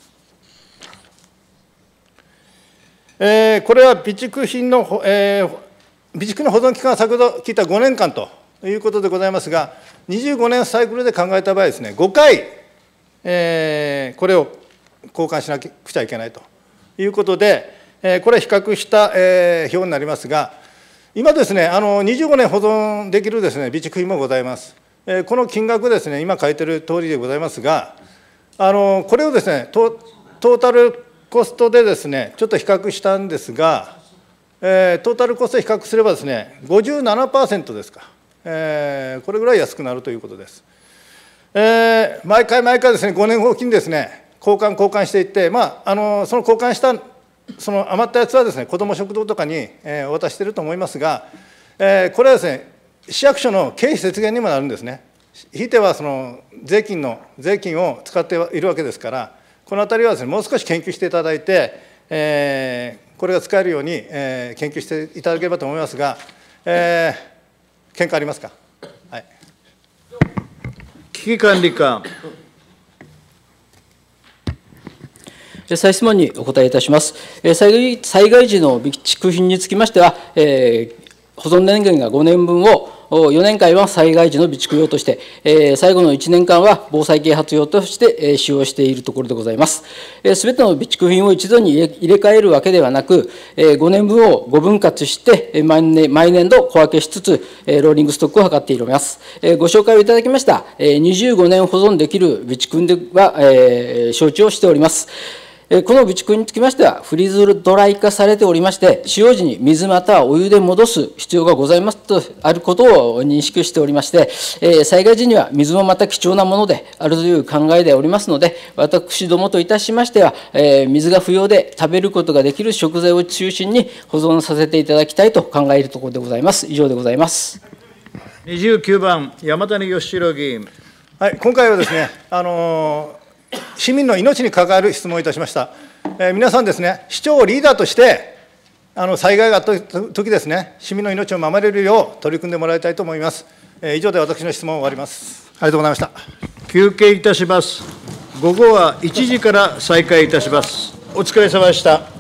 これは備蓄品の、備蓄の保存期間は先ほど聞いた5年間ということでございますが、25年サイクルで考えた場合ですね、5回、これを交換しなくちゃいけないということで、これ、比較した表になりますが、今ですね、25年保存できるですね、備蓄品もございます。この金額ですね、今書いてる通りでございますが、これをですね、トータルコストでですね、ちょっと比較したんですが、トータルコストで比較すればですね、57% ですか、これぐらい安くなるということです。毎回ですね、5年おきにですね、交換していって、その交換したその余ったやつはですね、子ども食堂とかにお渡ししていると思いますが、これはですね、市役所の経費節減にもなるんですね。ひいてはその税金を使っているわけですから、このあたりはですね、もう少し研究していただいて、これが使えるように研究していただければと思いますが、見解ありますか。はい、 危機管理官。 再質問にお答えいたします。災害時の備蓄品につきましては、保存年限が5年分を 4年間は災害時の備蓄用として、最後の1年間は防災啓発用として使用しているところでございます。すべての備蓄品を一度に入れ替えるわけではなく、5年分を5分割して、毎年度小分けしつつ、ローリングストックを図っております。ご紹介をいただきました、25年保存できる備蓄品は、承知をしております。この備蓄につきましては、フリーズドライ化されておりまして、使用時に水またはお湯で戻す必要がございますとあることを認識しておりまして、災害時には水もまた貴重なものであるという考えでおりますので、私どもといたしましては、水が不要で食べることができる食材を中心に保存させていただきたいと考えるところでございます。以上でございます。 29番、山谷義弘議員。 はい、今回はですね、市民の命に関わる質問をいたしました。皆さんですね、市長をリーダーとして、災害があったときですね、市民の命を守れるよう取り組んでもらいたいと思います。以上で私の質問を終わります。ありがとうございました。 休憩いたします。午後は1時から再開いたします。お疲れ様でした。